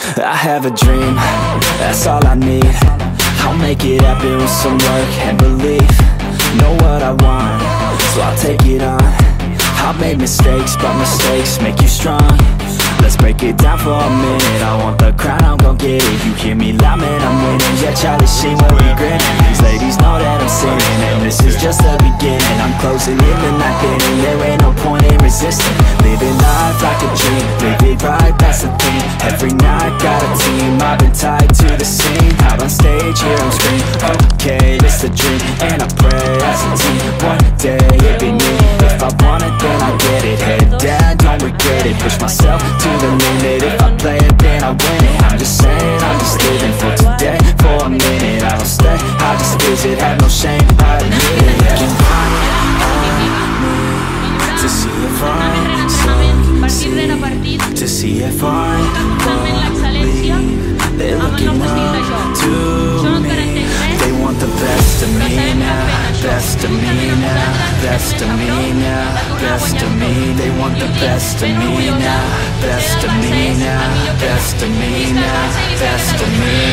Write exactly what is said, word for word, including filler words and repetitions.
I have a dream, that's all I need. I'll make it happen with some work and belief. Know what I want, so I'll take it on. I've made mistakes, but mistakes make you strong. Let's break it down for a minute. I want the crown, I'm gon' get it. You hear me loud, man, I'm winning. Yeah, Charlie Sheen will be grinning. These ladies know that I'm sinning, and this is just the beginning. I'm closing in the ninth inning, there ain't no point in resisting. Living life like a dream, live it right, that's the thing. Every night, got a team, I've been tied to the scene. Out on stage, here on screen, okay, it's a dream. And I pray as a team, one day it'll be me. If I want it, then I get it. Head down, don't regret it. Push myself to the limit. If I play it, then I win it. I'm just saying, I'm just living for today. For a minute, I don't stay, I just visit. Have no shame, I admit it. Looking right at me to see if I'm succeed, to see if I'm leave. They're looking up to me. They want the best of me now, best of me now, best of me now, best of me. They want the best of me now, best of me now, best of me now, best of me